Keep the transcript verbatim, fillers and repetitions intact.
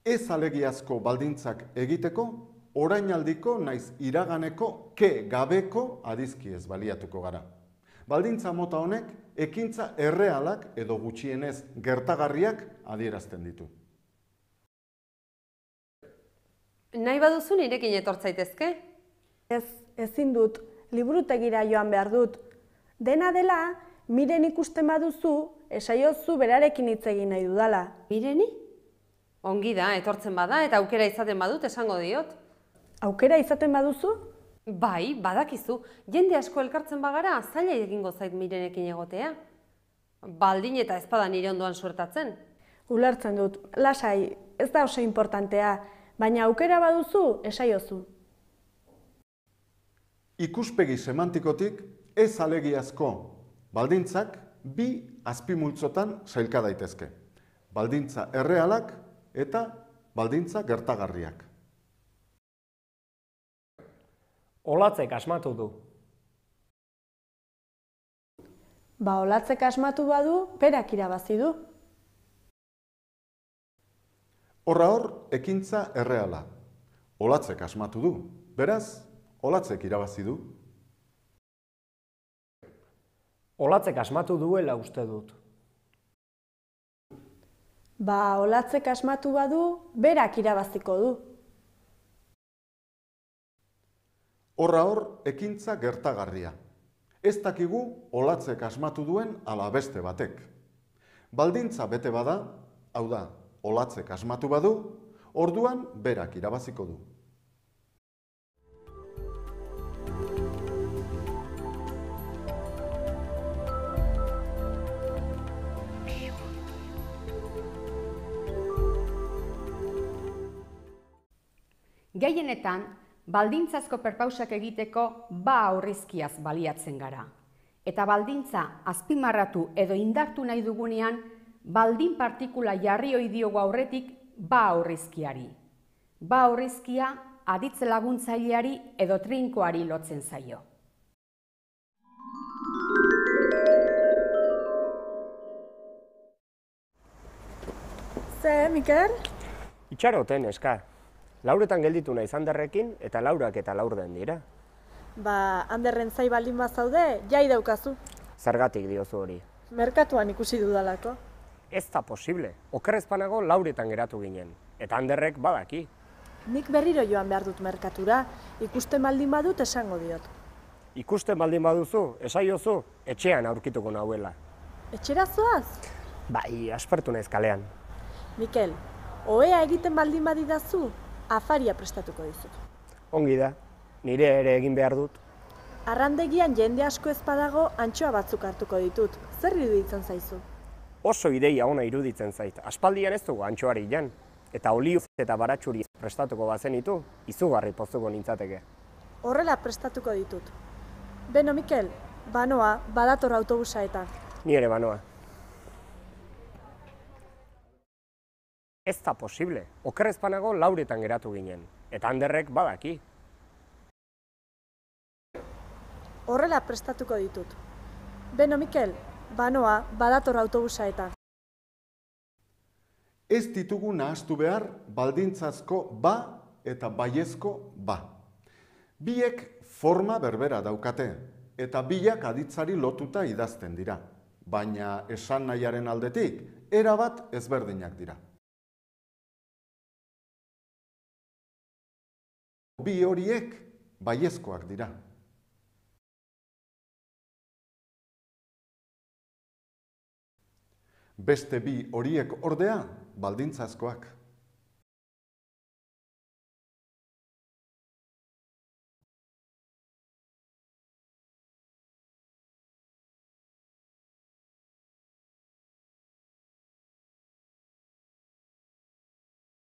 ez alegiazko baldintzak egiteko, orainaldiko naiz iraganeko ke gabeko adizkiez baliatuko gara. Baldintza mota honek ekintza errealak edo gutxienez gertagarriak adierazten ditu. Nahi baduzu nirekin etortzaitezke? Ez, ezin dut, liburutegira joan behar dut. Dena dela, Miren ikusten baduzu, esaiozu berarekin hitz egin nahi dudala. Mireni? Ongi da, etortzen bada eta aukera izaten badut esango diot. Aukera izaten baduzu? Bai, badakizu, jende asko elkartzen bagara, zaila egingo zait Mirenekin egotea. Baldin eta ezpada nire ondoan suertatzen. Ulertzen dut, lasai, ez da oso importantea, baina aukera baduzu, esaiozu. Ikuspegi semantikotik ez alegiazko baldintzak bi azpimultzotan sailka daitezke. Baldintza errealak eta baldintza gertagarriak. Olatzek asmatu du. Ba, Olatzek asmatu badu, berak irabazi du. Horra hor, ekintza erreala. Olatzek asmatu du. Beraz, Olatzek irabazi du. Olatzek asmatu duela uste dut. Ba, Olatzek asmatu badu, berak irabaziko du. Horra hor, ekintza gertagarria. Ez dakigu Olatzek asmatu duen ala beste batek. Baldintza bete bada, hau da, Olatzek asmatu badu, orduan berak irabaziko du. Gehienetan, baldintzazko perpausak egiteko ba aurrizkiaz baliatzen gara. Eta baldintza azpimarratu edo indartu nahi dugunean, baldin partikula jarri ohi diogu aurretik ba aurrizkiari. Ba aurrizkia aditz laguntzaileari edo trinkoari lotzen zaio. Ze, Mikel? Itxaroten, eska. Lauretan gelditu naiz Anderrekin eta Laurak eta Laurden dira. Ba, Anderren zai baldin bazaude, jai daukazu. Zergatik diozu hori. Merkatuan ikusi dudalako. Ez da posible. Okerrezpanago Lauretan geratu ginen. Eta Anderrek badaki. Nik berriro joan behar dut merkatura. Ikusten baldin badut esango diot. Ikusten baldin baduzu, esaiozu, etxean aurkituko nahuela. Etxera zoaz? Bai, aspertu naiz kalean. Mikel, ohea egiten baldin badidazu, afaria prestatuko dizut. Ongi da, nire ere egin behar dut. Arrandegian jende asko ez badago antxoa batzuk hartuko ditut. Zer iruditzen zaizu? Oso ideia ona iruditzen zait. Aspaldian ez dugu antxoari jan. Eta oliu eta baratxuri prestatuko bazenitu, izugarri pozuko nintzateke. Horrela prestatuko ditut. Beno, Mikel, banoa, badator autobusa eta. Ni ere banoa. Ez da posible. Okerrezpanago Lauretan geratu ginen. Eta Anderrek badaki. Horrela prestatuko ditut. Beno, Mikel, banoa, badator autobusa eta. Ez ditugu nahastu behar baldintzazko ba eta baiezko ba. Biek forma berbera daukate eta biak aditzari lotuta idazten dira. Baina esan nahiaren aldetik, erabat ezberdinak dira. Bi horiek baiezkoak dira. Beste bi horiek ordea baldintzazkoak.